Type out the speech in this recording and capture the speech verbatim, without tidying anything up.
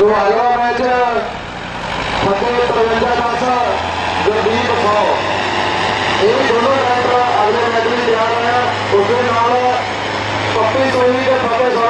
तो अगला मैच फतेह तरवंजा दस गुरदीप सौ ये दोनों ट्रैक्टर अगले मैच में तैयार है। उसके नाल पप्पी सोनी के फतेह